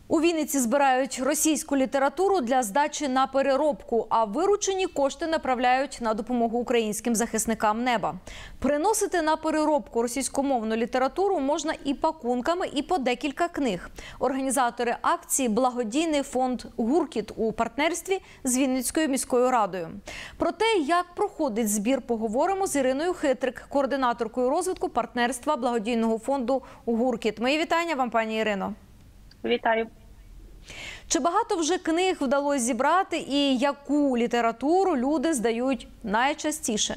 У Вінниці збирають російську літературу для здачі на переробку, а виручені кошти направляють на допомогу українським захисникам неба. Приносити на переробку російськомовну літературу можна і пакунками, і по декілька книг. Організатори акції – благодійний фонд «Гуркіт» у партнерстві з Вінницькою міською радою. Про те, як проходить збір, поговоримо з Іриною Хитрик, координаторкою розвитку партнерства благодійного фонду «Гуркіт». Мої вітання вам, пані Ірино. Вітаю. Чи багато вже книг вдалося зібрати і яку літературу люди здають найчастіше?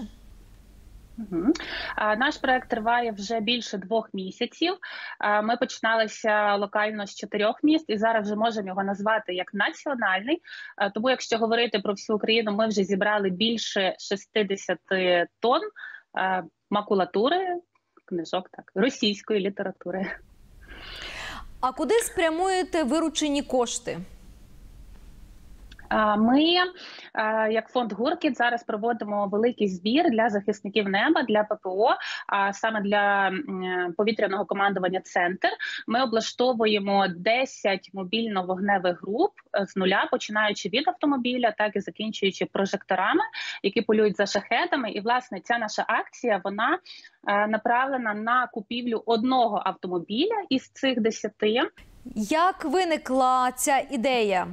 Наш проект триває вже більше 2 місяців. Ми починалися локально з 4 міст і зараз вже можемо його назвати як національний. Тому якщо говорити про всю Україну, ми вже зібрали більше 60 тонн макулатури, книжок, російської літератури. А куди спрямуєте виручені кошти? Ми, як фонд «Гуркіт», зараз проводимо великий збір для захисників неба, для ППО, а саме для повітряного командування «Центр». Ми облаштовуємо 10 мобільно-вогневих груп з нуля, починаючи від автомобіля, так і закінчуючи прожекторами, які полюють за шахедами. І, власне, ця наша акція, вона направлена на купівлю одного автомобіля із цих 10. Як виникла ця ідея?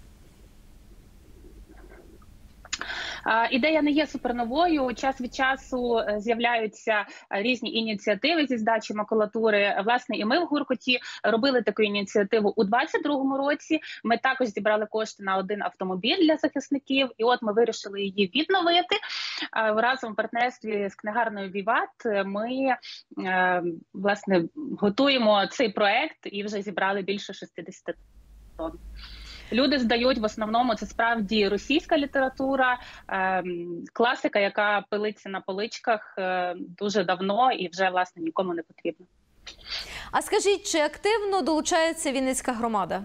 Ідея не є суперновою. Час від часу з'являються різні ініціативи зі здачі макулатури. Власне, і ми в «Гуркоті» робили таку ініціативу у 2022 році. Ми також зібрали кошти на 1 автомобіль для захисників. І от ми вирішили її відновити. Разом в партнерстві з книгарною «Віват» ми, власне, готуємо цей проект і вже зібрали більше 60 тонн. Люди здають, в основному, це справді російська література, класика, яка пилиться на поличках дуже давно і вже, власне, нікому не потрібна. А скажіть, чи активно долучається Вінницька громада?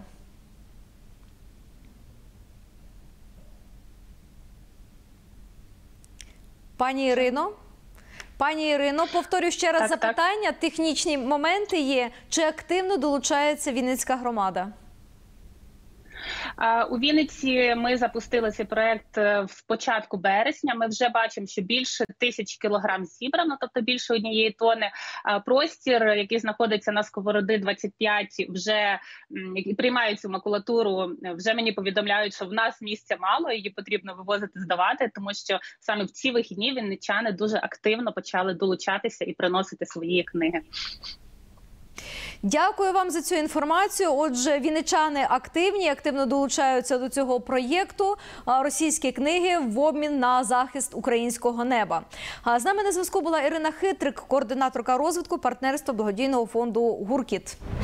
Пані Ірино, повторю ще раз запитання. Технічні моменти є. Чи активно долучається Вінницька громада? У Вінниці ми запустили цей проект в початку березня. Ми вже бачимо, що більше 1000 кілограм зібрано, тобто більше 1 тонни. Простір, який знаходиться на Сковороди 25, вже приймають цю макулатуру. Вже мені повідомляють, що в нас місця мало, її потрібно вивозити, здавати, тому що саме в ці вихідні вінничани дуже активно почали долучатися і приносити свої книги. Дякую вам за цю інформацію. Отже, вінничани активно долучаються до цього проєкту «Російські книги в обмін на захист українського неба». З нами на зв'язку була Ірина Хитрик, координаторка розвитку партнерства благодійного фонду «Гуркіт».